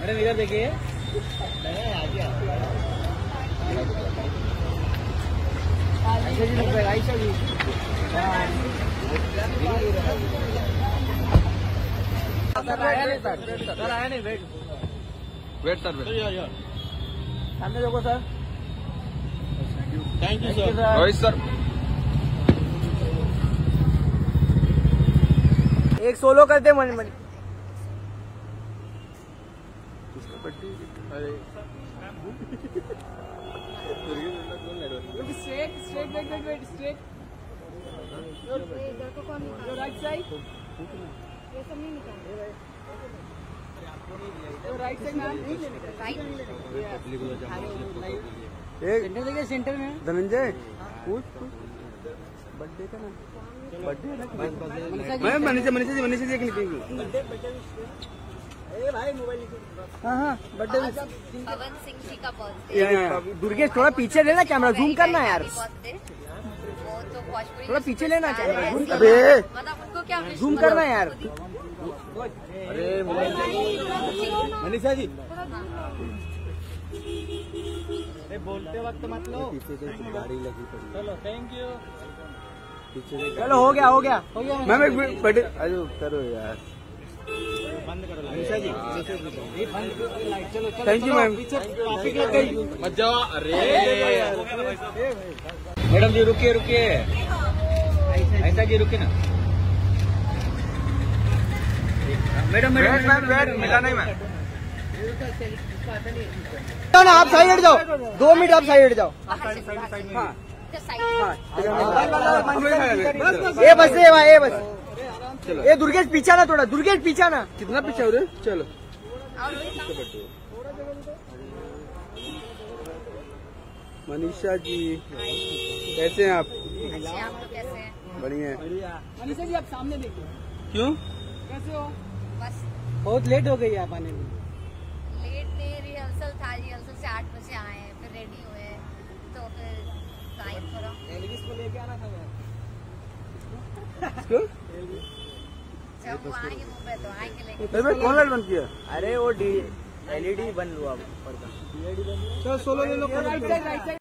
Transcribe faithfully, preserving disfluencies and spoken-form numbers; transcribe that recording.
Madam इधर देखिए। ऐसे जी लगता है, ऐसा जी। सर आया नहीं सर, सर आया नहीं, वेट वेट सर वेट। सामने देखो sir. Thank you sir. Rohit sir एक सोलो करते मन मन straight straight wait wait wait straight your right side ये सब नहीं निकाल your right side ma'am right centre देखिए सेंटर में धनंजय पूछ बर्थडे का ना बर्थडे मैं मनीषा मनीषा जी मनीषा जी देख लीजिए ए भाई मोबाइल हाँ हाँ बर्थडे पवन सिंह जी का बर्थडे। दुर्गेश थोड़ा पीछे लेना कैमरा जूम करना यार वो तो थोड़ा पीछे लेना कैमरा जूम अबे मतलब उनको क्या जूम करना यार। अरे मनीषा जी बोलते वक्त मत लो पीछे से गाड़ी लगी पड़ी। चलो थैंक यू पीछे चलो हो गया हो गया हो गया मैम एक बर्थडे अरे करो यार बंद करो मनीषा जी चलो थैंक यू मैम। ट्रैफिक लग गई मत जाओ। अरे मैडम जी रुकिए रुकिए ऐसा जी रुकिए ना मैडम मैडम मैम मिला नहीं मैम। ना आप साइड हट जाओ दो मिनट आप साइड हट जाओ। ये बस ये ये बस ये दुर्गेश पीछा ना थोड़ा दुर्गेश पीछा ना कितना पीछे हो रहे चलो। मनीषा जी कैसे हैं आप? बढ़िया है। मनीषा जी आप सामने देखिए। क्यों कैसे हो? बस बहुत लेट हो गई आप आने में। लेट नहीं, रिहर्सल था, रिहर्सल से आठ बजे आए फिर रेडी हुए तो फिर टाइम थोड़ा एलविस को लेके आना था मैं। जब वो आएंगे मुंबई तो आएंगे लेके। कौन लाइट बंद किया? अरे वो डी एलईडी बंद हुआ ऊपर का। चलो सोलो ले लो। Right side right side